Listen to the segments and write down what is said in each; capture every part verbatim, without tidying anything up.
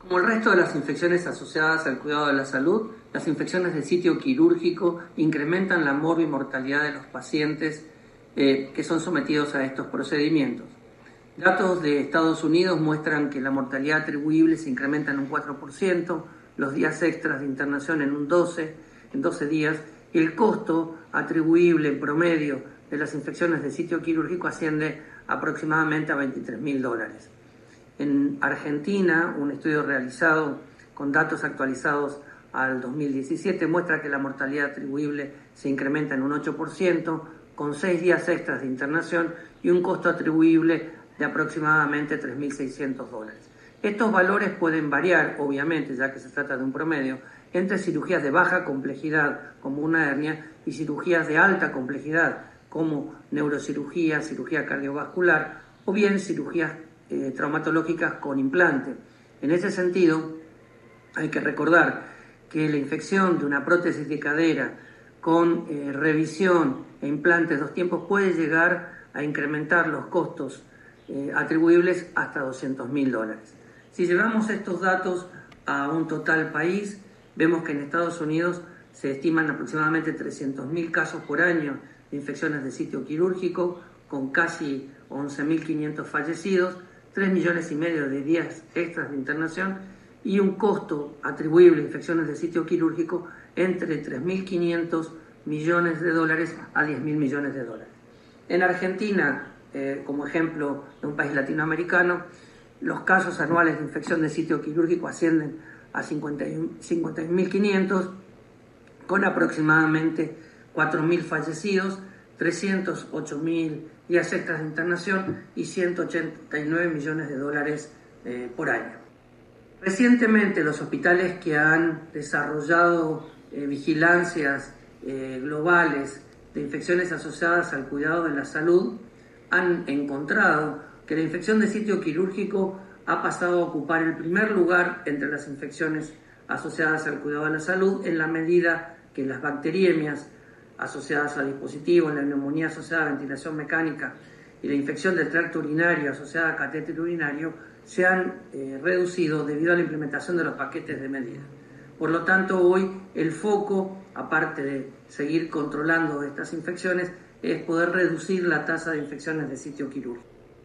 Como el resto de las infecciones asociadas al cuidado de la salud, las infecciones de sitio quirúrgico incrementan la morbimortalidad de los pacientes eh, que son sometidos a estos procedimientos. Datos de Estados Unidos muestran que la mortalidad atribuible se incrementa en un cuatro por ciento, los días extras de internación en un doce por ciento, en doce días, y el costo atribuible en promedio de las infecciones de sitio quirúrgico asciende aproximadamente a veintitrés mil dólares. En Argentina, un estudio realizado con datos actualizados al dos mil diecisiete muestra que la mortalidad atribuible se incrementa en un ocho por ciento, con seis días extras de internación y un costo atribuible de aproximadamente tres mil seiscientos dólares. Estos valores pueden variar, obviamente, ya que se trata de un promedio, entre cirugías de baja complejidad, como una hernia, y cirugías de alta complejidad, como neurocirugía, cirugía cardiovascular, o bien cirugías eh, traumatológicas con implante. En ese sentido, hay que recordar que la infección de una prótesis de cadera con eh, revisión e implantes dos tiempos puede llegar a incrementar los costos eh, atribuibles hasta doscientos mil dólares. Si llevamos estos datos a un total país, vemos que en Estados Unidos se estiman aproximadamente trescientos mil casos por año de infecciones de sitio quirúrgico, con casi once mil quinientos fallecidos, tres millones y medio de días extras de internación y un costo atribuible a infecciones de sitio quirúrgico entre tres mil quinientos millones de dólares a diez mil millones de dólares. En Argentina, eh, como ejemplo de un país latinoamericano, los casos anuales de infección de sitio quirúrgico ascienden a cincuenta mil quinientos, con aproximadamente cuatro mil fallecidos, trescientos ocho mil días extras de internación y ciento ochenta y nueve millones de dólares eh, por año. Recientemente, los hospitales que han desarrollado eh, vigilancias eh, globales de infecciones asociadas al cuidado de la salud han encontrado que la infección de sitio quirúrgico ha pasado a ocupar el primer lugar entre las infecciones asociadas al cuidado de la salud, en la medida que las bacteriemias asociadas a dispositivos, la neumonía asociada a ventilación mecánica y la infección del tracto urinario asociada a catéter urinario se han eh, reducido debido a la implementación de los paquetes de medidas. Por lo tanto, hoy el foco, aparte de seguir controlando estas infecciones, es poder reducir la tasa de infecciones de sitio quirúrgico.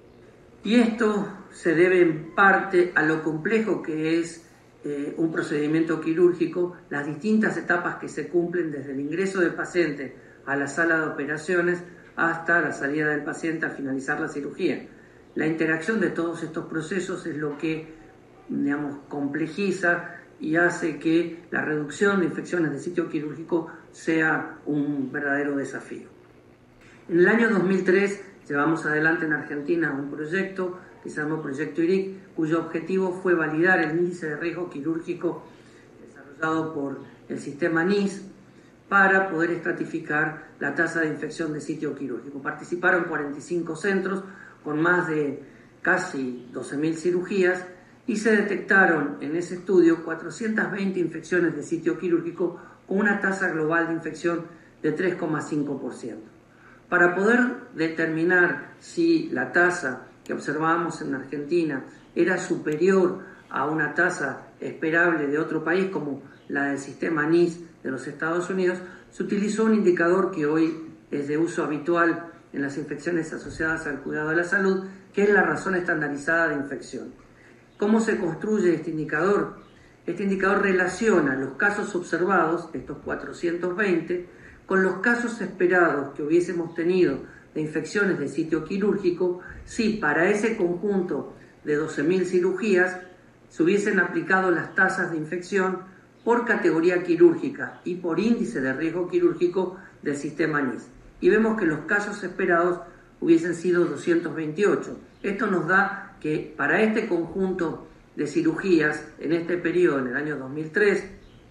Y esto se debe en parte a lo complejo que es eh, un procedimiento quirúrgico, las distintas etapas que se cumplen desde el ingreso del paciente a la sala de operaciones hasta la salida del paciente al finalizar la cirugía. La interacción de todos estos procesos es lo que, digamos, complejiza y hace que la reducción de infecciones de sitio quirúrgico sea un verdadero desafío. En el año dos mil tres llevamos adelante en Argentina un proyecto que se llamó Proyecto I R I C, cuyo objetivo fue validar el índice de riesgo quirúrgico desarrollado por el sistema N I S para poder estratificar la tasa de infección de sitio quirúrgico. Participaron cuarenta y cinco centros con más de casi doce mil cirugías y se detectaron en ese estudio cuatrocientas veinte infecciones de sitio quirúrgico con una tasa global de infección de tres coma cinco por ciento. Para poder determinar si la tasa que observábamos en Argentina era superior a una tasa esperable de otro país como la del sistema N I S de los Estados Unidos, se utilizó un indicador que hoy es de uso habitual en las infecciones asociadas al cuidado de la salud, que es la razón estandarizada de infección. ¿Cómo se construye este indicador? Este indicador relaciona los casos observados, estos cuatrocientos veinte, con los casos esperados que hubiésemos tenido de infecciones de sitio quirúrgico si para ese conjunto de doce mil cirugías se hubiesen aplicado las tasas de infección por categoría quirúrgica y por índice de riesgo quirúrgico del sistema N I S. Y vemos que los casos esperados hubiesen sido doscientos veintiocho. Esto nos da que para este conjunto de cirugías, en este periodo, en el año dos mil tres,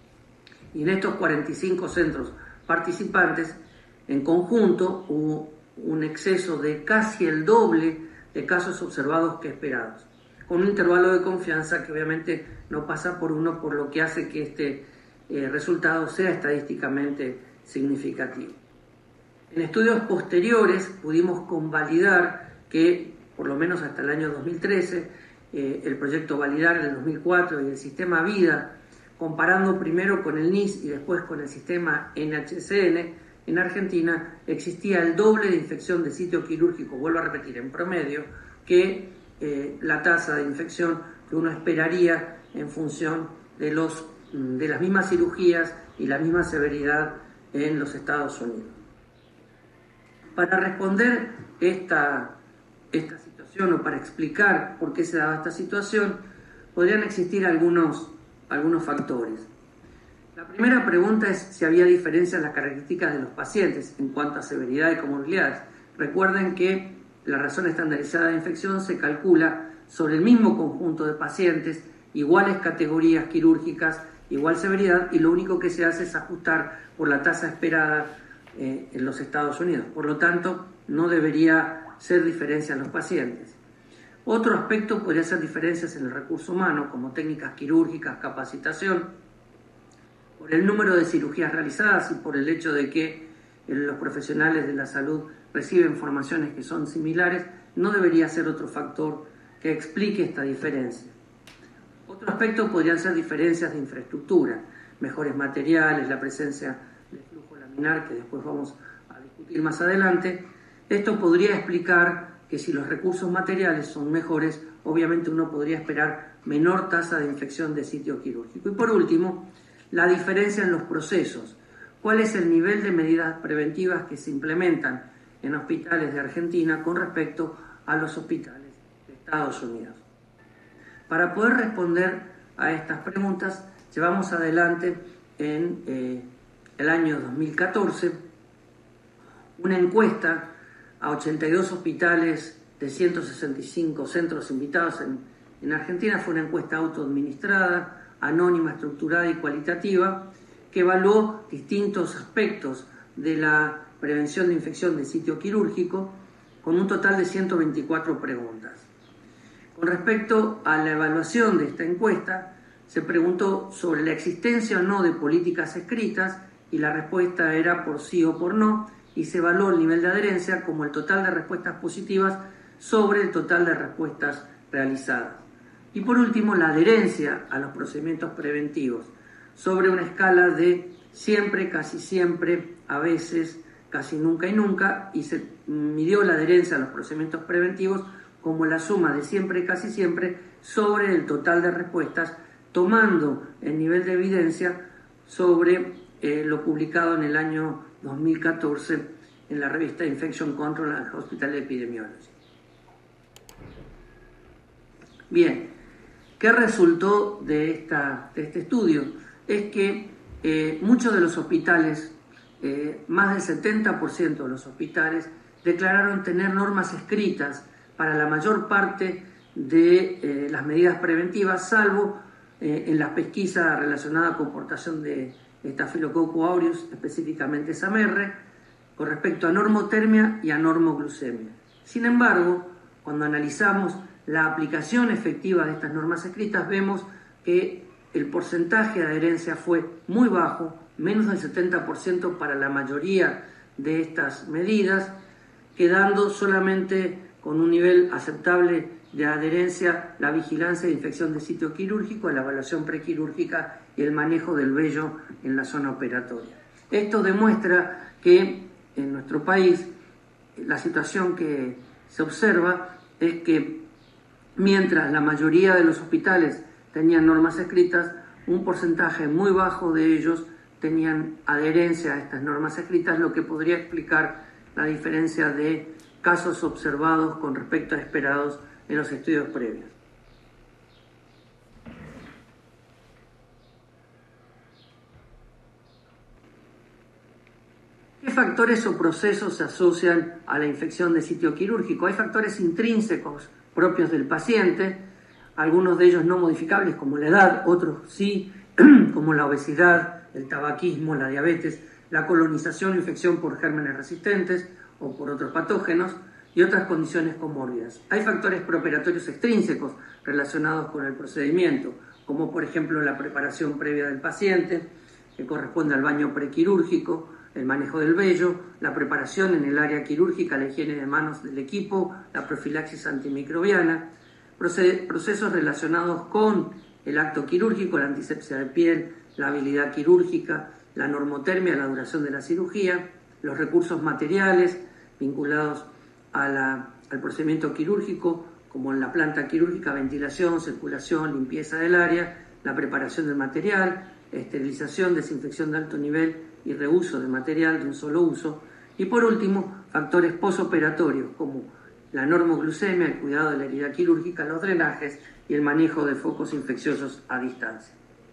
y en estos cuarenta y cinco centros participantes, en conjunto hubo un exceso de casi el doble de casos observados que esperados, con un intervalo de confianza que obviamente no pasa por uno, por lo que hace que este eh, resultado sea estadísticamente significativo. En estudios posteriores pudimos convalidar que, por lo menos hasta el año dos mil trece, eh, el proyecto Validar del dos mil cuatro y el sistema VIDA, comparando primero con el N I S y después con el sistema N H C N, en Argentina existía el doble de infección de sitio quirúrgico, vuelvo a repetir, en promedio, que eh, la tasa de infección que uno esperaría en función de, los, de las mismas cirugías y la misma severidad en los Estados Unidos. Para responder esta, esta situación o para explicar por qué se daba esta situación, podrían existir algunos, algunos factores. La primera pregunta es si había diferencias en las características de los pacientes en cuanto a severidad y comorbilidades. Recuerden que la razón estandarizada de infección se calcula sobre el mismo conjunto de pacientes, iguales categorías quirúrgicas, igual severidad, y lo único que se hace es ajustar por la tasa esperada eh, en los Estados Unidos. Por lo tanto, no debería ser diferencia en los pacientes. Otro aspecto podría ser diferencias en el recurso humano, como técnicas quirúrgicas, capacitación, por el número de cirugías realizadas y por el hecho de que los profesionales de la salud reciben formaciones que son similares, no debería ser otro factor que explique esta diferencia. Otro aspecto podrían ser diferencias de infraestructura, mejores materiales, la presencia de flujo laminar, que después vamos a discutir más adelante. Esto podría explicar que si los recursos materiales son mejores, obviamente uno podría esperar menor tasa de infección de sitio quirúrgico. Y por último, la diferencia en los procesos. ¿Cuál es el nivel de medidas preventivas que se implementan en hospitales de Argentina con respecto a los hospitales de Estados Unidos? Para poder responder a estas preguntas, llevamos adelante en eh, el año dos mil catorce una encuesta a ochenta y dos hospitales de ciento sesenta y cinco centros invitados en, en Argentina. Fue una encuesta autoadministrada, anónima, estructurada y cualitativa, que evaluó distintos aspectos de la prevención de infección de sitio quirúrgico, con un total de ciento veinticuatro preguntas. Con respecto a la evaluación de esta encuesta, se preguntó sobre la existencia o no de políticas escritas, y la respuesta era por sí o por no, y se evaluó el nivel de adherencia como el total de respuestas positivas sobre el total de respuestas realizadas. Y por último, la adherencia a los procedimientos preventivos, sobre una escala de siempre, casi siempre, a veces, casi nunca y nunca, y se midió la adherencia a los procedimientos preventivos como la suma de siempre, casi siempre, sobre el total de respuestas, tomando el nivel de evidencia sobre eh, lo publicado en el año dos mil catorce en la revista Infection Control and Hospital Epidemiology. Bien, ¿qué resultó de, esta, de este estudio? Es que eh, muchos de los hospitales, eh, más del setenta por ciento de los hospitales, declararon tener normas escritas para la mayor parte de eh, las medidas preventivas, salvo eh, en la pesquisa relacionada con portación de Staphylococcus aureus, específicamente S A M R, con respecto a normotermia y a normoglucemia. Sin embargo, cuando analizamos la aplicación efectiva de estas normas escritas, vemos que el porcentaje de adherencia fue muy bajo, menos del setenta por ciento para la mayoría de estas medidas, quedando solamente con un nivel aceptable de adherencia la vigilancia de infección de sitio quirúrgico, la evaluación prequirúrgica y el manejo del vello en la zona operatoria. Esto demuestra que en nuestro país la situación que se observa es que mientras la mayoría de los hospitales tenían normas escritas, un porcentaje muy bajo de ellos tenían adherencia a estas normas escritas, lo que podría explicar la diferencia de casos observados con respecto a esperados en los estudios previos. ¿Qué factores o procesos se asocian a la infección de sitio quirúrgico? Hay factores intrínsecos propios del paciente, algunos de ellos no modificables como la edad, otros sí, como la obesidad, el tabaquismo, la diabetes, la colonización o infección por gérmenes resistentes o por otros patógenos y otras condiciones comórbidas. Hay factores preoperatorios extrínsecos relacionados con el procedimiento, como por ejemplo la preparación previa del paciente, que corresponde al baño prequirúrgico, el manejo del vello, la preparación en el área quirúrgica, la higiene de manos del equipo, la profilaxis antimicrobiana. procesos relacionados con el acto quirúrgico, la antisepsia de piel, la habilidad quirúrgica, la normotermia, la duración de la cirugía, los recursos materiales vinculados a la, al procedimiento quirúrgico, como en la planta quirúrgica, ventilación, circulación, limpieza del área, la preparación del material, esterilización, desinfección de alto nivel y reuso de material de un solo uso. Y por último, factores posoperatorios como la normoglucemia, el cuidado de la herida quirúrgica, los drenajes y el manejo de focos infecciosos a distancia.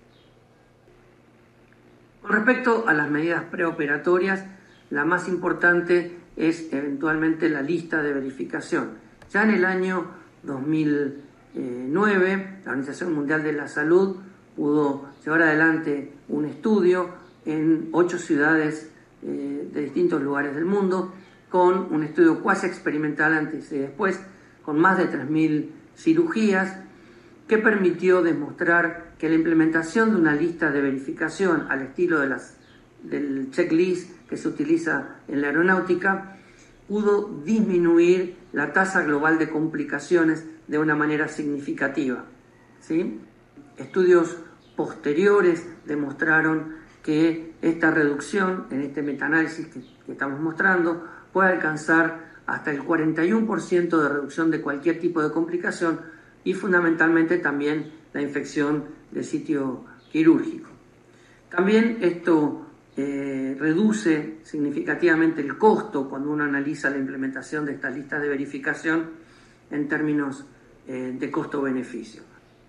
Con respecto a las medidas preoperatorias, la más importante es eventualmente la lista de verificación. Ya en el año dos mil nueve, la Organización Mundial de la Salud pudo llevar adelante un estudio en ocho ciudades eh, de distintos lugares del mundo, con un estudio cuasi experimental antes y después, con más de tres mil cirugías, que permitió demostrar que la implementación de una lista de verificación al estilo de las, del checklist que se utiliza en la aeronáutica pudo disminuir la tasa global de complicaciones de una manera significativa, ¿sí? Estudios posteriores demostraron que esta reducción en este metaanálisis que, que estamos mostrando puede alcanzar hasta el cuarenta y uno por ciento de reducción de cualquier tipo de complicación y fundamentalmente también la infección de sitio quirúrgico. También esto eh, reduce significativamente el costo cuando uno analiza la implementación de estas listas de verificación en términos eh, de costo-beneficio.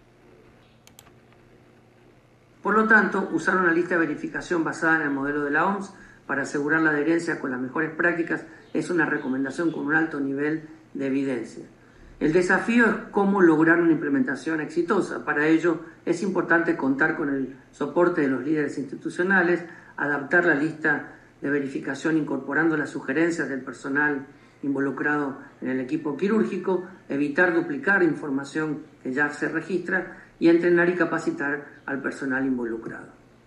Por lo tanto, usar una lista de verificación basada en el modelo de la O M S para asegurar la adherencia con las mejores prácticas es una recomendación con un alto nivel de evidencia. El desafío es cómo lograr una implementación exitosa. Para ello es importante contar con el soporte de los líderes institucionales, adaptar la lista de verificación incorporando las sugerencias del personal involucrado en el equipo quirúrgico, evitar duplicar información que ya se registra y entrenar y capacitar al personal involucrado.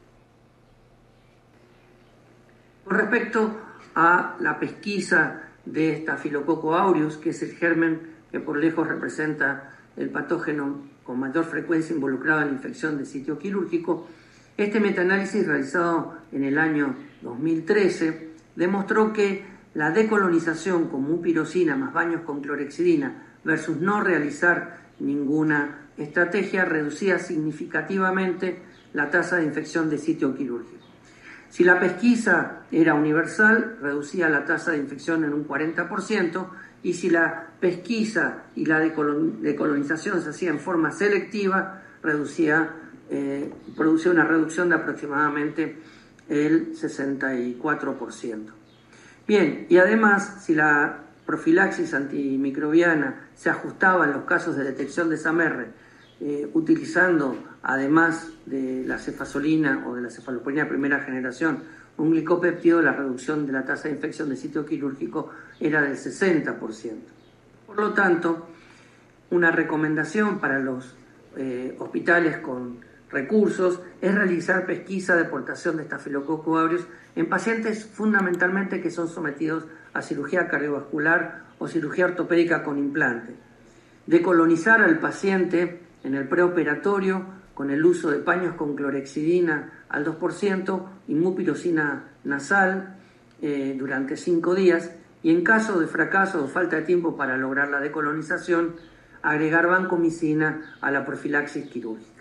Con respecto a la pesquisa de Staphylococcus aureus, que es el germen que por lejos representa el patógeno con mayor frecuencia involucrado en la infección de sitio quirúrgico, este metaanálisis realizado en el año dos mil trece demostró que la decolonización con mupirocina más baños con clorhexidina versus no realizar ninguna estrategia reducía significativamente la tasa de infección de sitio quirúrgico. Si la pesquisa era universal, reducía la tasa de infección en un cuarenta por ciento, y si la pesquisa y la decolonización se hacía en forma selectiva, reducía, eh, producía una reducción de aproximadamente el sesenta y cuatro por ciento. Bien, y además, si la profilaxis antimicrobiana se ajustaba en los casos de detección de S A M R, eh, utilizando, además de la cefazolina o de la cefalosporina de primera generación, un glicopéptido, la reducción de la tasa de infección de sitio quirúrgico era del sesenta por ciento. Por lo tanto, una recomendación para los eh, hospitales con recursos es realizar pesquisa de portación de Staphylococcus aureus en pacientes fundamentalmente que son sometidos a cirugía cardiovascular o cirugía ortopédica con implante. Decolonizar al paciente en el preoperatorio con el uso de paños con clorhexidina al dos por ciento y mupirocina nasal eh, durante cinco días, y en caso de fracaso o falta de tiempo para lograr la decolonización, agregar vancomicina a la profilaxis quirúrgica.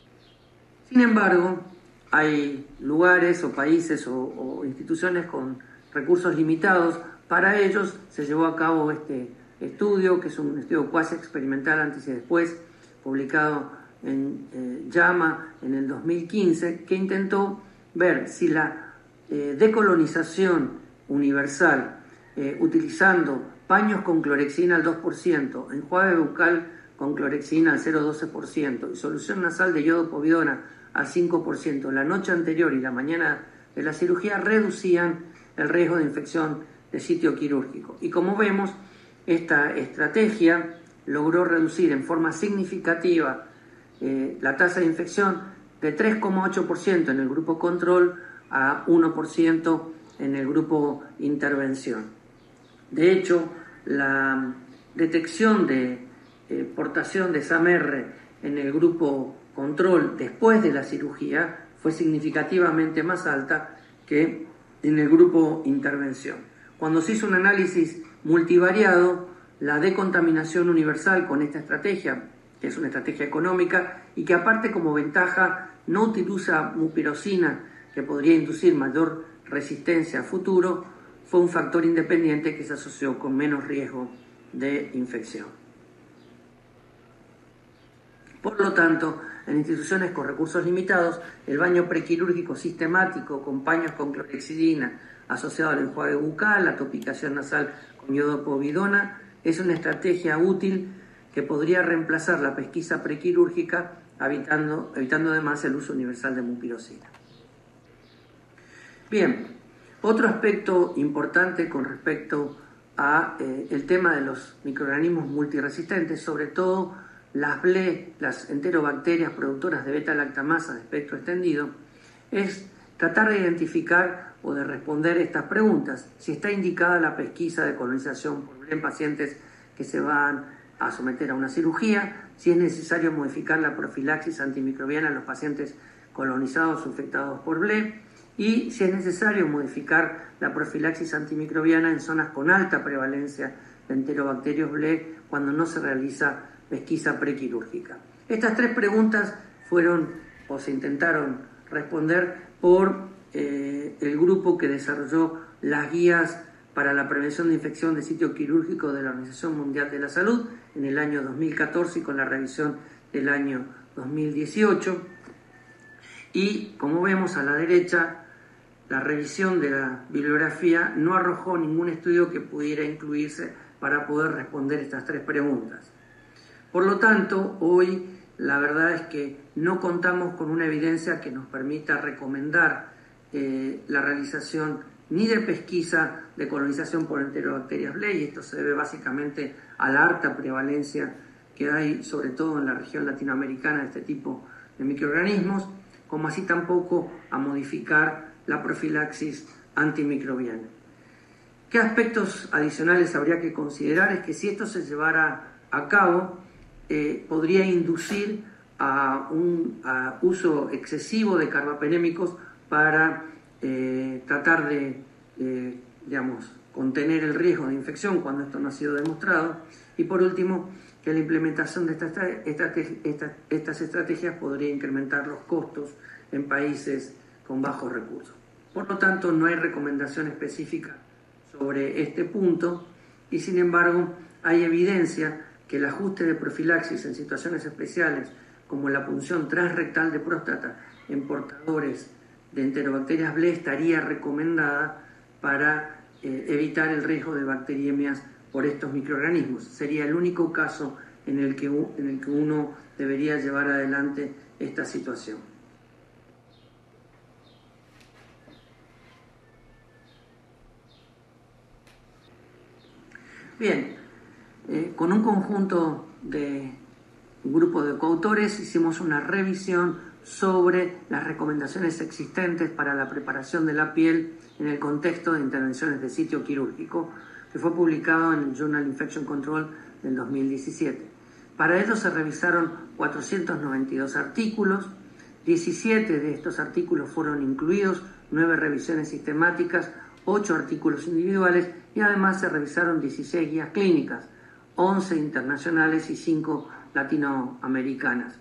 Sin embargo, hay lugares o países o, o instituciones con recursos limitados. Para ellos se llevó a cabo este estudio, que es un estudio cuasi experimental antes y después, publicado en eh, JAMA en el dos mil quince, que intentó ver si la eh, decolonización universal, eh, utilizando paños con clorhexidina al dos por ciento, enjuague bucal con clorhexidina al cero coma doce por ciento y solución nasal de yodo povidona al cinco por ciento la noche anterior y la mañana de la cirugía, reducían el riesgo de infección de sitio quirúrgico. Y como vemos, esta estrategia logró reducir en forma significativa eh, la tasa de infección de tres coma ocho por ciento en el grupo control a uno por ciento en el grupo intervención. De hecho, la detección de eh, portación de S A M R en el grupo control después de la cirugía fue significativamente más alta que en el grupo intervención. Cuando se hizo un análisis multivariado, la decontaminación universal con esta estrategia, que es una estrategia económica y que aparte como ventaja no utiliza mupirocina, que podría inducir mayor resistencia a futuro, fue un factor independiente que se asoció con menos riesgo de infección. Por lo tanto, en instituciones con recursos limitados, el baño prequirúrgico sistemático con paños con clorhexidina asociado al enjuague bucal, la topicación nasal con iodopovidona, es una estrategia útil que podría reemplazar la pesquisa prequirúrgica, evitando, evitando además el uso universal de mupirocina. Bien, otro aspecto importante con respecto a eh, el tema de los microorganismos multiresistentes, sobre todo las B L E, las enterobacterias productoras de beta-lactamasa de espectro extendido, es tratar de identificar o de responder estas preguntas. Si está indicada la pesquisa de colonización por B L E en pacientes que se van a someter a una cirugía, si es necesario modificar la profilaxis antimicrobiana en los pacientes colonizados o infectados por B L E, y si es necesario modificar la profilaxis antimicrobiana en zonas con alta prevalencia de enterobacterios B L E cuando no se realiza pesquisa prequirúrgica. Estas tres preguntas fueron o se intentaron responder por eh, el grupo que desarrolló las guías para la prevención de infección de sitio quirúrgico de la Organización Mundial de la Salud en el año dos mil catorce y con la revisión del año dos mil dieciocho. Y como vemos a la derecha, la revisión de la bibliografía no arrojó ningún estudio que pudiera incluirse para poder responder estas tres preguntas. Por lo tanto, hoy la verdad es que no contamos con una evidencia que nos permita recomendar eh, la realización ni de pesquisa de colonización por enterobacterias B L E, y esto se debe básicamente a la alta prevalencia que hay, sobre todo en la región latinoamericana, de este tipo de microorganismos, como así tampoco a modificar la profilaxis antimicrobiana. ¿Qué aspectos adicionales habría que considerar? Es que si esto se llevara a cabo, eh, podría inducir a un a uso excesivo de carbapenémicos para eh, tratar de, eh, digamos, contener el riesgo de infección cuando esto no ha sido demostrado. Y por último, que la implementación de estas, estrate estas, estas estrategias podría incrementar los costos en países con bajos recursos. Por lo tanto, no hay recomendación específica sobre este punto y, sin embargo, hay evidencia que el ajuste de profilaxis en situaciones especiales como la punción transrectal de próstata en portadores de enterobacterias B L E estaría recomendada para eh, evitar el riesgo de bacteriemias por estos microorganismos. Sería el único caso en el que, en el que uno debería llevar adelante esta situación. Bien, eh, con un conjunto de un grupo de coautores hicimos una revisión sobre las recomendaciones existentes para la preparación de la piel en el contexto de intervenciones de sitio quirúrgico, que fue publicado en el Journal Infection Control del dos mil diecisiete. Para ello se revisaron cuatrocientos noventa y dos artículos, diecisiete de estos artículos fueron incluidos, nueve revisiones sistemáticas, ocho artículos individuales y además se revisaron dieciséis guías clínicas, once internacionales y cinco latinoamericanas.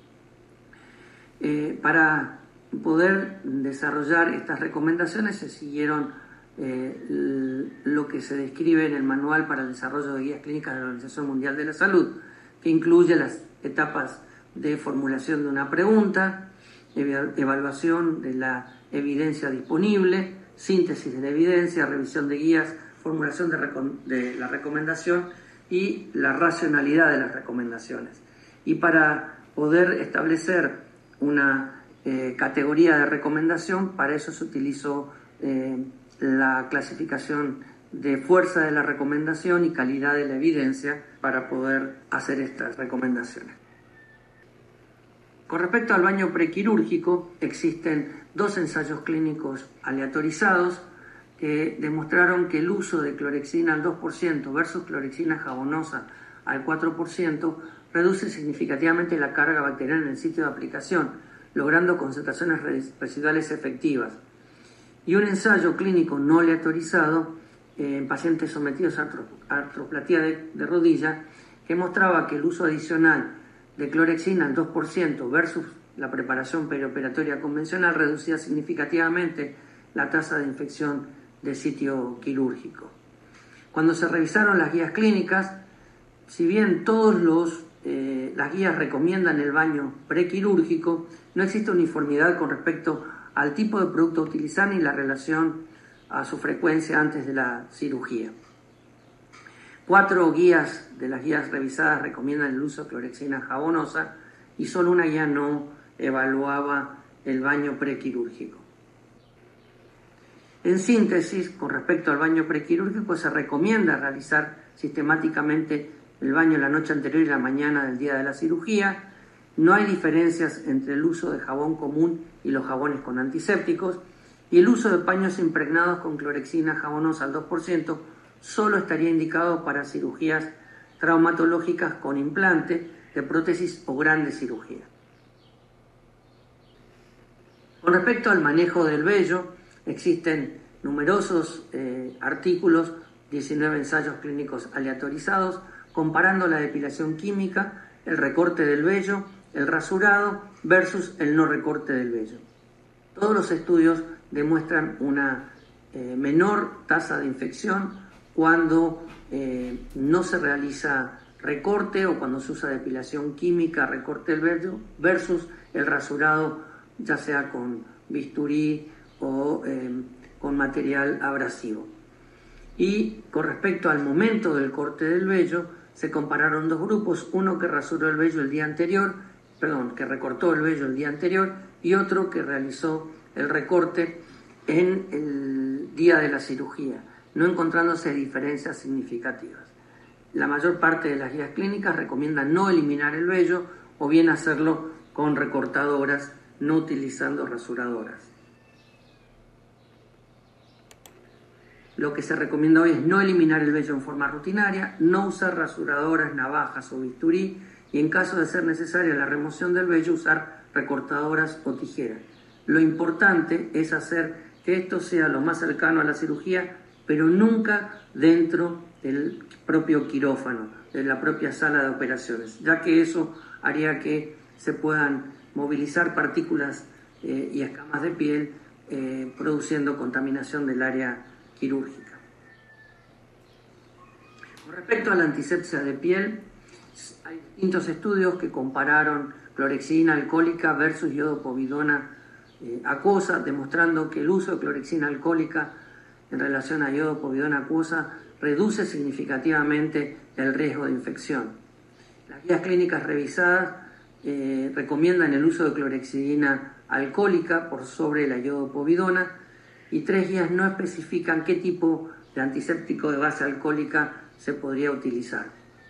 Eh, para poder desarrollar estas recomendaciones se siguieron eh, lo que se describe en el Manual para el Desarrollo de Guías Clínicas de la Organización Mundial de la Salud, que incluye las etapas de formulación de una pregunta, evaluación de la evidencia disponible, síntesis de la evidencia, revisión de guías, formulación de, de la recomendación y la racionalidad de las recomendaciones. Y para poder establecer una eh, categoría de recomendación, para eso se utilizó eh, la clasificación de fuerza de la recomendación y calidad de la evidencia para poder hacer estas recomendaciones. Con respecto al baño prequirúrgico, existen dos ensayos clínicos aleatorizados que demostraron que el uso de clorexidina al dos por ciento versus clorexidina jabonosa al cuatro por ciento, reduce significativamente la carga bacteriana en el sitio de aplicación, logrando concentraciones residuales efectivas. Y un ensayo clínico no aleatorizado eh, en pacientes sometidos a artroplatía de, de rodilla, que mostraba que el uso adicional de clorexina al dos por ciento versus la preparación perioperatoria convencional reducía significativamente la tasa de infección del sitio quirúrgico. Cuando se revisaron las guías clínicas, si bien todos los, eh, las guías recomiendan el baño prequirúrgico, no existe uniformidad con respecto al tipo de producto a utilizar ni la relación a su frecuencia antes de la cirugía. Cuatro guías de las guías revisadas recomiendan el uso de clorexina jabonosa y solo una guía no evaluaba el baño prequirúrgico. En síntesis, con respecto al baño prequirúrgico, se recomienda realizar sistemáticamente el baño la noche anterior y la mañana del día de la cirugía. No hay diferencias entre el uso de jabón común y los jabones con antisépticos, y el uso de paños impregnados con clorexina jabonosa al dos por ciento solo estaría indicado para cirugías traumatológicas con implante de prótesis o grandes cirugías. Con respecto al manejo del vello, existen numerosos eh, artículos, diecinueve ensayos clínicos aleatorizados, comparando la depilación química, el recorte del vello, el rasurado versus el no recorte del vello. Todos los estudios demuestran una eh, menor tasa de infección cuando eh, no se realiza recorte o cuando se usa depilación química, recorte del vello, versus el rasurado, ya sea con bisturí o eh, con material abrasivo. Y con respecto al momento del corte del vello, se compararon dos grupos, uno que rasuró el vello el día anterior, perdón, que recortó el vello el día anterior, y otro que realizó el recorte en el día de la cirugía, no encontrándose diferencias significativas. La mayor parte de las guías clínicas recomiendan no eliminar el vello o bien hacerlo con recortadoras, no utilizando rasuradoras. Lo que se recomienda hoy es no eliminar el vello en forma rutinaria, no usar rasuradoras, navajas o bisturí, y en caso de ser necesaria la remoción del vello, usar recortadoras o tijeras. Lo importante es hacer que esto sea lo más cercano a la cirugía, pero nunca dentro del propio quirófano, de la propia sala de operaciones, ya que eso haría que se puedan movilizar partículas eh, y escamas de piel, eh, produciendo contaminación del área quirúrgica. Con respecto a la antisepsia de piel, hay distintos estudios que compararon clorexidina alcohólica versus iodopovidona eh, acuosa, demostrando que el uso de clorexina alcohólica en relación a iodopovidona acuosa reduce significativamente el riesgo de infección. Las guías clínicas revisadas eh, recomiendan el uso de clorexidina alcohólica por sobre la iodopovidona, y tres guías no especifican qué tipo de antiséptico de base alcohólica se podría utilizar.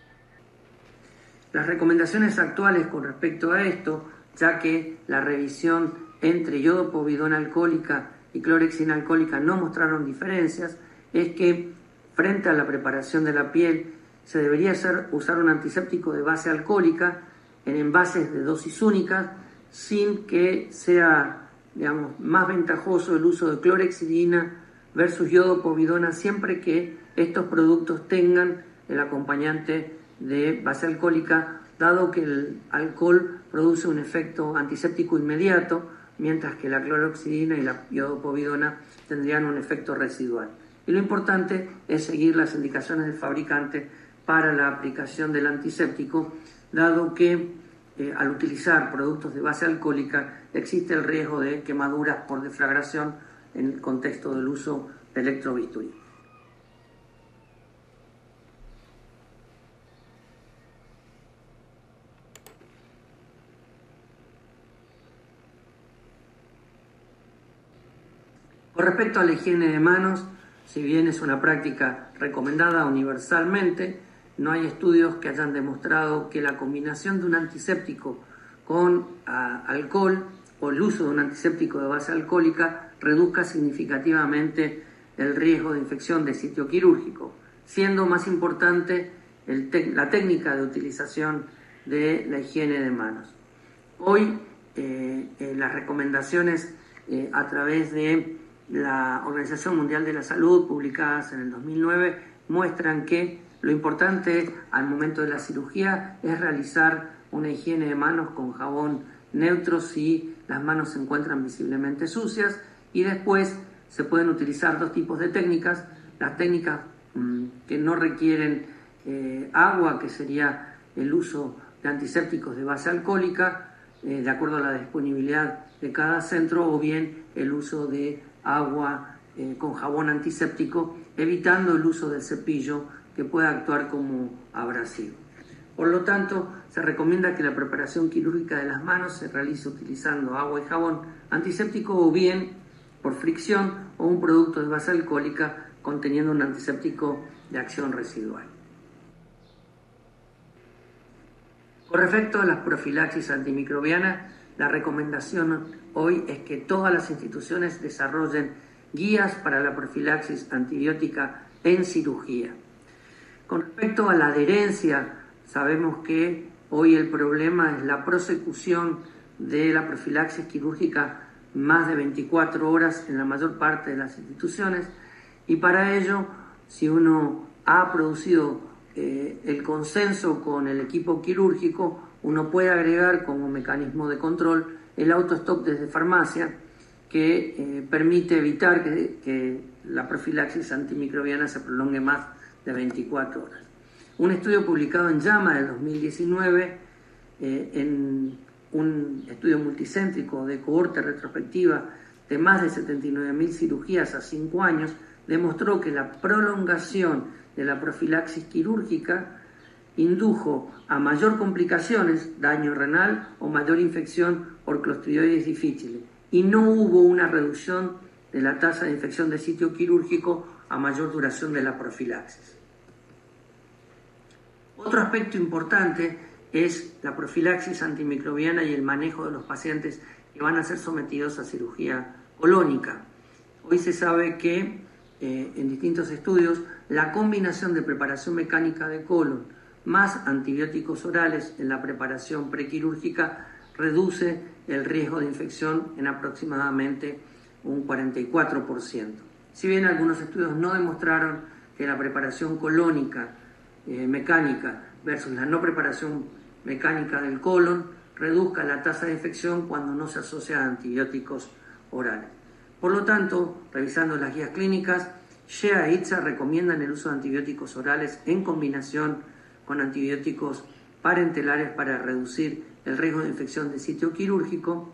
Las recomendaciones actuales con respecto a esto, ya que la revisión entre iodopovidona alcohólica y clorexina alcohólica no mostraron diferencias, es que frente a la preparación de la piel se debería hacer, usar un antiséptico de base alcohólica en envases de dosis únicas, sin que sea, digamos, más ventajoso el uso de clorexidina versus iodopovidona, siempre que estos productos tengan el acompañante de base alcohólica, dado que el alcohol produce un efecto antiséptico inmediato, mientras que la clorexidina y la iodopovidona tendrían un efecto residual. Y lo importante es seguir las indicaciones del fabricante para la aplicación del antiséptico, dado que Eh, al utilizar productos de base alcohólica existe el riesgo de quemaduras por deflagración en el contexto del uso de electrobisturí. Con respecto a la higiene de manos, si bien es una práctica recomendada universalmente, no hay estudios que hayan demostrado que la combinación de un antiséptico con a, alcohol o el uso de un antiséptico de base alcohólica reduzca significativamente el riesgo de infección de sitio quirúrgico, siendo más importante el la técnica de utilización de la higiene de manos. Hoy eh, eh, las recomendaciones eh, a través de la Organización Mundial de la Salud, publicadas en el dos mil nueve, muestran que lo importante al momento de la cirugía es realizar una higiene de manos con jabón neutro si las manos se encuentran visiblemente sucias, y después se pueden utilizar dos tipos de técnicas: las técnicas mmm, que no requieren eh, agua, que sería el uso de antisépticos de base alcohólica, eh, de acuerdo a la disponibilidad de cada centro, o bien el uso de agua eh, con jabón antiséptico, evitando el uso del cepillo, que puede actuar como abrasivo. Por lo tanto, se recomienda que la preparación quirúrgica de las manos se realice utilizando agua y jabón antiséptico, o bien por fricción o un producto de base alcohólica conteniendo un antiséptico de acción residual. Con respecto a las profilaxis antimicrobianas, la recomendación hoy es que todas las instituciones desarrollen guías para la profilaxis antibiótica en cirugía. Con respecto a la adherencia, sabemos que hoy el problema es la prosecución de la profilaxis quirúrgica más de veinticuatro horas en la mayor parte de las instituciones, y para ello, si uno ha producido eh, el consenso con el equipo quirúrgico, uno puede agregar como mecanismo de control el autostock desde farmacia, que eh, permite evitar que, que la profilaxis antimicrobiana se prolongue más de veinticuatro horas. Un estudio publicado en JAMA del dos mil diecinueve, eh, en un estudio multicéntrico de cohorte retrospectiva de más de setenta y nueve mil cirugías a cinco años, demostró que la prolongación de la profilaxis quirúrgica indujo a mayor complicaciones, daño renal o mayor infección por Clostridioides difficile, y no hubo una reducción de la tasa de infección de sitio quirúrgico a mayor duración de la profilaxis. Otro aspecto importante es la profilaxis antimicrobiana y el manejo de los pacientes que van a ser sometidos a cirugía colónica. Hoy se sabe que eh, en distintos estudios la combinación de preparación mecánica de colon más antibióticos orales en la preparación prequirúrgica reduce el riesgo de infección en aproximadamente un cuarenta y cuatro por ciento. Si bien algunos estudios no demostraron que la preparación colónica eh, mecánica versus la no preparación mecánica del colon reduzca la tasa de infección cuando no se asocia a antibióticos orales. Por lo tanto, revisando las guías clínicas, Shea e Itza recomiendan el uso de antibióticos orales en combinación con antibióticos parentelares para reducir el riesgo de infección de sitio quirúrgico,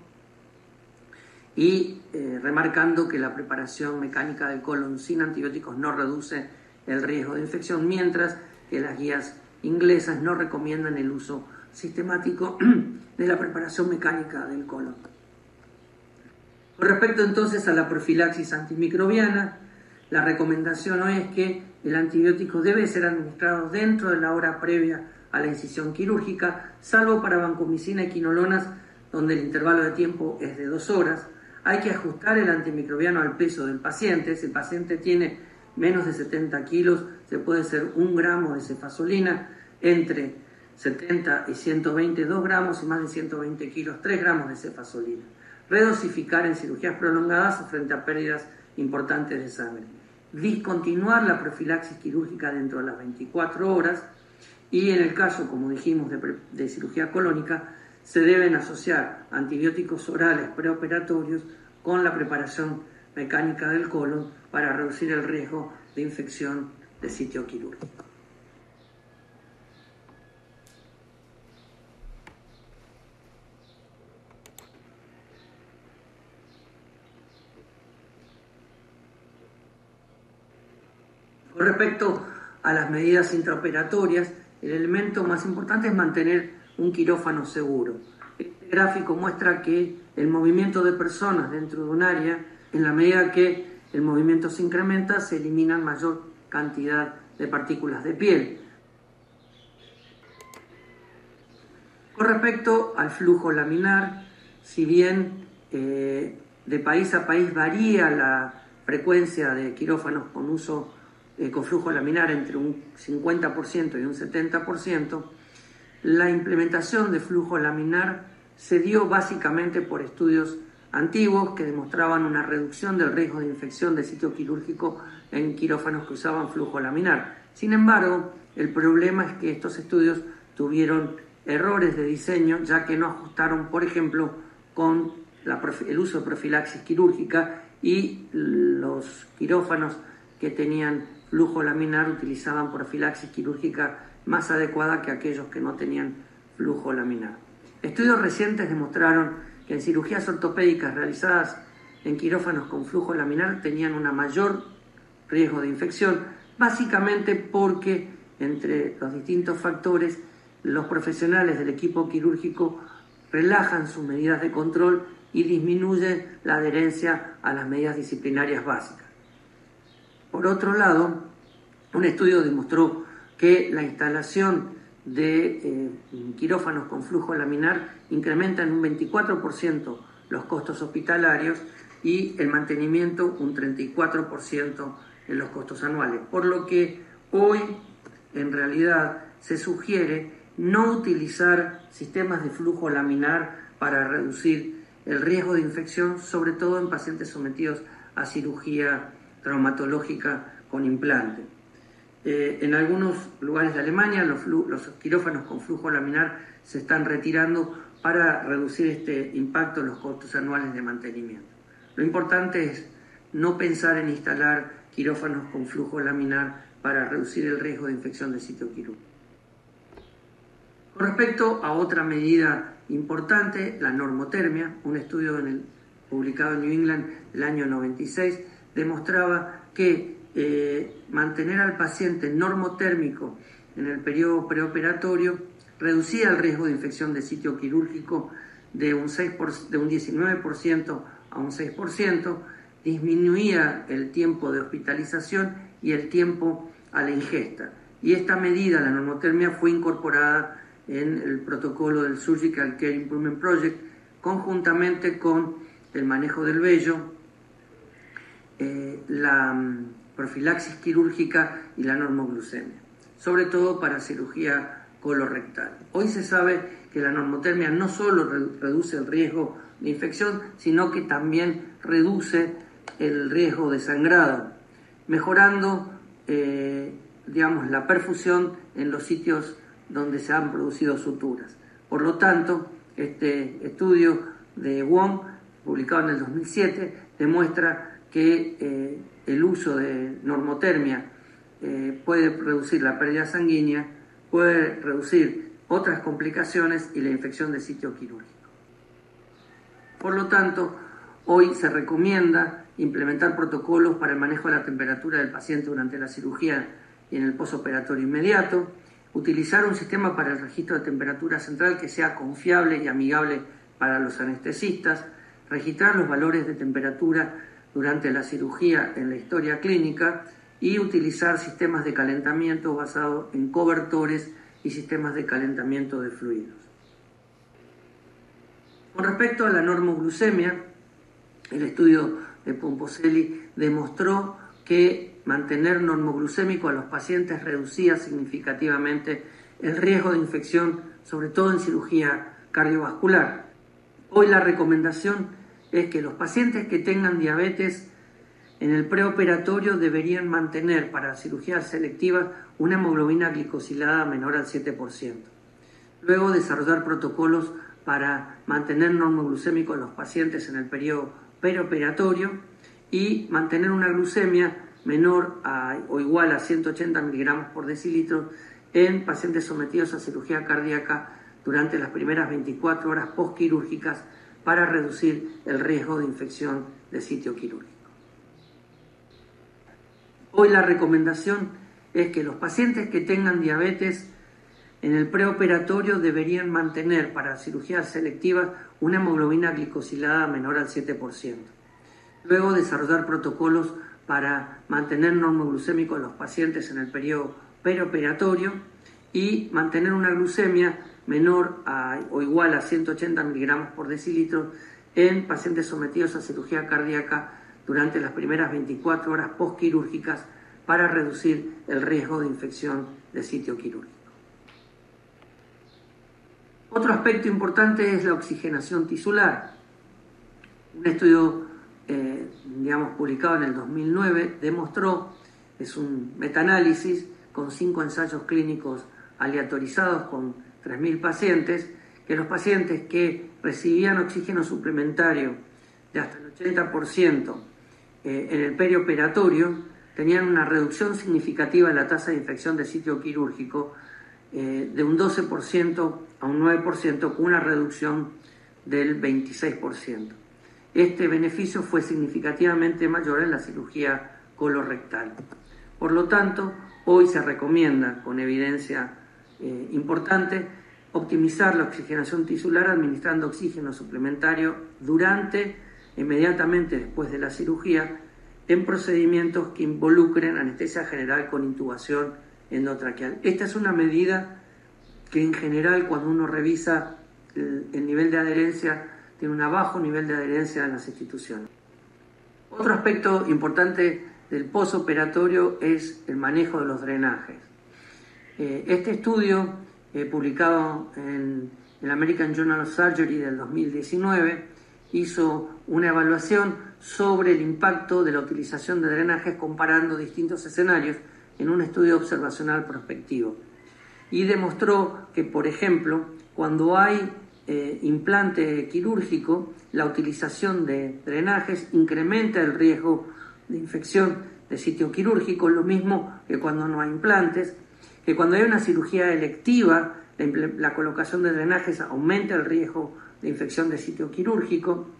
y eh, remarcando que la preparación mecánica del colon sin antibióticos no reduce el riesgo de infección, mientras que las guías inglesas no recomiendan el uso sistemático de la preparación mecánica del colon. Con respecto entonces a la profilaxis antimicrobiana, la recomendación hoy es que el antibiótico debe ser administrado dentro de la hora previa a la incisión quirúrgica, salvo para vancomicina y quinolonas, donde el intervalo de tiempo es de dos horas. Hay que ajustar el antimicrobiano al peso del paciente. Si el paciente tiene menos de setenta kilos, se puede hacer un gramo de cefazolina, entre setenta y ciento veinte, dos gramos, y más de ciento veinte kilos, tres gramos de cefazolina. Redosificar en cirugías prolongadas frente a pérdidas importantes de sangre. Discontinuar la profilaxis quirúrgica dentro de las veinticuatro horas, y en el caso, como dijimos, de, de cirugía colónica, se deben asociar antibióticos orales preoperatorios con la preparación mecánica del colon para reducir el riesgo de infección de sitio quirúrgico. Con respecto a las medidas intraoperatorias, el elemento más importante es mantener un quirófano seguro. Este gráfico muestra que el movimiento de personas dentro de un área, en la medida que el movimiento se incrementa, se eliminan mayor cantidad de partículas de piel. Con respecto al flujo laminar, si bien eh, de país a país varía la frecuencia de quirófanos con uso eh, con flujo laminar entre un cincuenta por ciento y un setenta por ciento, la implementación de flujo laminar se dio básicamente por estudios antiguos que demostraban una reducción del riesgo de infección del sitio quirúrgico en quirófanos que usaban flujo laminar. Sin embargo, el problema es que estos estudios tuvieron errores de diseño, ya que no ajustaron, por ejemplo, con la, el uso de profilaxis quirúrgica, y los quirófanos que tenían flujo laminar utilizaban profilaxis quirúrgica más adecuada que aquellos que no tenían flujo laminar. Estudios recientes demostraron que en cirugías ortopédicas realizadas en quirófanos con flujo laminar tenían un mayor riesgo de infección, básicamente porque entre los distintos factores los profesionales del equipo quirúrgico relajan sus medidas de control y disminuyen la adherencia a las medidas disciplinarias básicas. Por otro lado, un estudio demostró que la instalación de eh, quirófanos con flujo laminar incrementa en un veinticuatro por ciento los costos hospitalarios y el mantenimiento un treinta y cuatro por ciento en los costos anuales, por lo que hoy en realidad se sugiere no utilizar sistemas de flujo laminar para reducir el riesgo de infección, sobre todo en pacientes sometidos a cirugía traumatológica con implante. Eh, en algunos lugares de Alemania los, los quirófanos con flujo laminar se están retirando para reducir este impacto en los costos anuales de mantenimiento. Lo importante es no pensar en instalar quirófanos con flujo laminar para reducir el riesgo de infección del sitio quirúrgico. Con respecto a otra medida importante, la normotermia, un estudio en el, publicado en New England del año noventa y seis, demostraba que eh, mantener al paciente normotérmico en el periodo preoperatorio reducía el riesgo de infección de sitio quirúrgico de un, seis por, de un diecinueve por ciento a un seis por ciento, disminuía el tiempo de hospitalización y el tiempo a la ingesta. Y esta medida, la normotermia, fue incorporada en el protocolo del Surgical Care Improvement Project, conjuntamente con el manejo del vello, eh, la um, profilaxis quirúrgica y la normoglucemia, sobre todo para cirugía colorectal. Hoy se sabe que la normotermia no solo re reduce el riesgo de infección, sino que también reduce el riesgo de sangrado, mejorando eh, digamos, la perfusión en los sitios donde se han producido suturas. Por lo tanto, este estudio de Wong, publicado en el dos mil siete, demuestra que eh, el uso de normotermia eh, puede reducir la pérdida sanguínea, puede reducir otras complicaciones y la infección del sitio quirúrgico. Por lo tanto, hoy se recomienda implementar protocolos para el manejo de la temperatura del paciente durante la cirugía y en el posoperatorio inmediato, utilizar un sistema para el registro de temperatura central que sea confiable y amigable para los anestesistas, registrar los valores de temperatura durante la cirugía en la historia clínica y utilizar sistemas de calentamiento basados en cobertores y sistemas de calentamiento de fluidos. Con respecto a la normoglucemia, el estudio de Pomposelli demostró que mantener normoglucémico a los pacientes reducía significativamente el riesgo de infección, sobre todo en cirugía cardiovascular. Hoy la recomendación es que los pacientes que tengan diabetes en el preoperatorio deberían mantener para cirugías selectivas una hemoglobina glicosilada menor al siete por ciento. Luego desarrollar protocolos para mantener normoglucémico a los pacientes en el periodo perioperatorio y mantener una glucemia menor a, o igual a ciento ochenta miligramos por decilitro en pacientes sometidos a cirugía cardíaca durante las primeras veinticuatro horas postquirúrgicas para reducir el riesgo de infección de sitio quirúrgico. Hoy la recomendación es que los pacientes que tengan diabetes en el preoperatorio deberían mantener para cirugías selectivas una hemoglobina glicosilada menor al siete por ciento. Luego desarrollar protocolos para mantener normoglucémico a los pacientes en el periodo perioperatorio y mantener una glucemia menor a, o igual a ciento ochenta miligramos por decilitro en pacientes sometidos a cirugía cardíaca durante las primeras veinticuatro horas postquirúrgicas para reducir el riesgo de infección de sitio quirúrgico. Otro aspecto importante es la oxigenación tisular. Un estudio, eh, digamos, publicado en el dos mil nueve demostró, es un metaanálisis con cinco ensayos clínicos aleatorizados con tres mil pacientes, que los pacientes que recibían oxígeno suplementario de hasta el ochenta por ciento eh, en el perioperatorio tenían una reducción significativa de la tasa de infección de sitio quirúrgico eh, de un doce por ciento a un nueve por ciento, con una reducción del veintiséis por ciento. Este beneficio fue significativamente mayor en la cirugía colorectal. Por lo tanto, hoy se recomienda, con evidencia eh, importante, optimizar la oxigenación tisular administrando oxígeno suplementario durante, inmediatamente después de la cirugía, en procedimientos que involucren anestesia general con intubación endotraqueal. Esta es una medida que en general, cuando uno revisa el, el nivel de adherencia, tiene un bajo nivel de adherencia en las instituciones. Otro aspecto importante del posoperatorio es el manejo de los drenajes. Eh, este estudio, eh, publicado en el American Journal of Surgery del dos mil diecinueve, hizo una evaluación sobre el impacto de la utilización de drenajes comparando distintos escenarios en un estudio observacional prospectivo. Y demostró que, por ejemplo, cuando hay eh, implante quirúrgico, la utilización de drenajes incrementa el riesgo de infección de sitio quirúrgico, lo mismo que cuando no hay implantes, que cuando hay una cirugía electiva, la, la colocación de drenajes aumenta el riesgo de infección de sitio quirúrgico,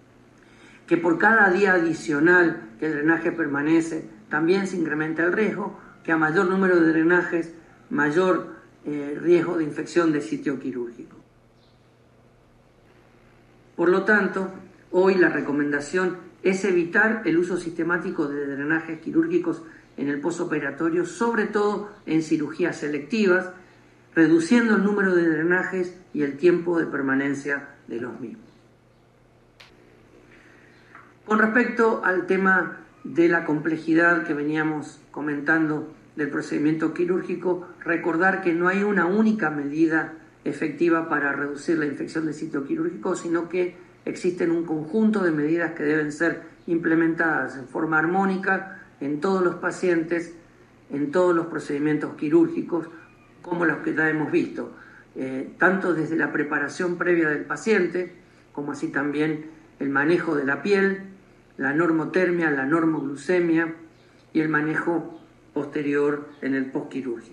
que por cada día adicional que el drenaje permanece también se incrementa el riesgo, que a mayor número de drenajes, mayor eh, riesgo de infección de sitio quirúrgico. Por lo tanto, hoy la recomendación es evitar el uso sistemático de drenajes quirúrgicos en el posoperatorio, sobre todo en cirugías selectivas, reduciendo el número de drenajes y el tiempo de permanencia de los mismos. Con respecto al tema de la complejidad que veníamos comentando del procedimiento quirúrgico, recordar que no hay una única medida efectiva para reducir la infección de sitio quirúrgico, sino que existen un conjunto de medidas que deben ser implementadas en forma armónica en todos los pacientes, en todos los procedimientos quirúrgicos, como los que ya hemos visto, eh, tanto desde la preparación previa del paciente, como así también el manejo de la piel, la normotermia, la normoglucemia y el manejo posterior en el postquirúrgico.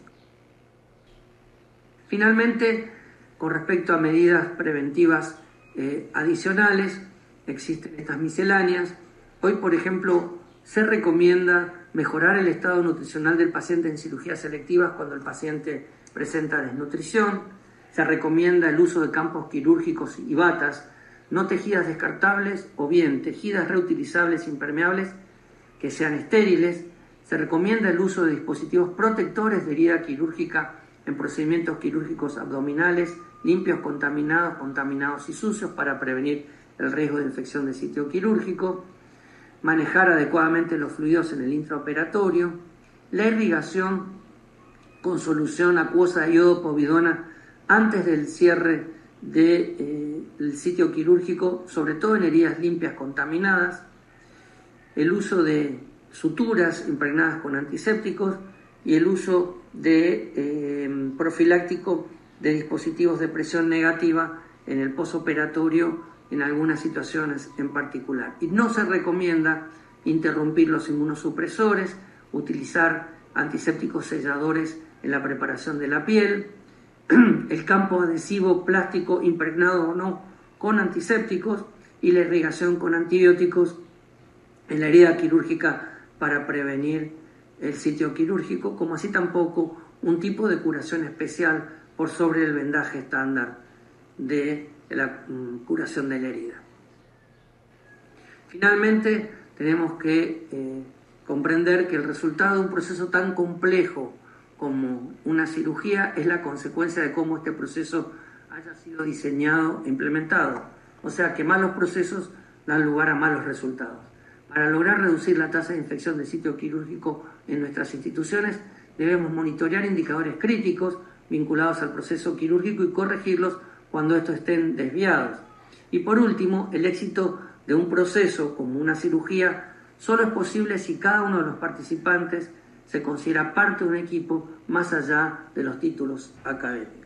Finalmente, con respecto a medidas preventivas eh, adicionales, existen estas misceláneas. Hoy, por ejemplo, se recomienda mejorar el estado nutricional del paciente en cirugías selectivas cuando el paciente presenta desnutrición. Se recomienda el uso de campos quirúrgicos y batas, no tejidas descartables o bien tejidas reutilizables impermeables que sean estériles. Se recomienda el uso de dispositivos protectores de herida quirúrgica en procedimientos quirúrgicos abdominales, limpios, contaminados, contaminados y sucios para prevenir el riesgo de infección de sitio quirúrgico. Manejar adecuadamente los fluidos en el intraoperatorio. La irrigación con solución acuosa de iodo povidona antes del cierre del eh, sitio quirúrgico, sobre todo en heridas limpias contaminadas. El uso de suturas impregnadas con antisépticos y el uso de eh, profiláctico de dispositivos de presión negativa en el posoperatorio en algunas situaciones en particular. Y no se recomienda interrumpir los inmunosupresores, utilizar antisépticos selladores en la preparación de la piel, el campo adhesivo plástico impregnado o no con antisépticos y la irrigación con antibióticos en la herida quirúrgica para prevenir el sitio quirúrgico, como así tampoco un tipo de curación especial por sobre el vendaje estándar de la um, curación de la herida. Finalmente, tenemos que eh, comprender que el resultado de un proceso tan complejo como una cirugía es la consecuencia de cómo este proceso haya sido diseñado e implementado. O sea que malos procesos dan lugar a malos resultados. Para lograr reducir la tasa de infección del sitio quirúrgico en nuestras instituciones, debemos monitorear indicadores críticos vinculados al proceso quirúrgico y corregirlos cuando estos estén desviados. Y por último, el éxito de un proceso como una cirugía solo es posible si cada uno de los participantes se considera parte de un equipo más allá de los títulos académicos.